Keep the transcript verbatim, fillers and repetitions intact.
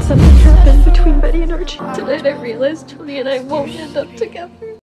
Something happened between Betty and Archie. Tonight I realized Tony and I won't end up together.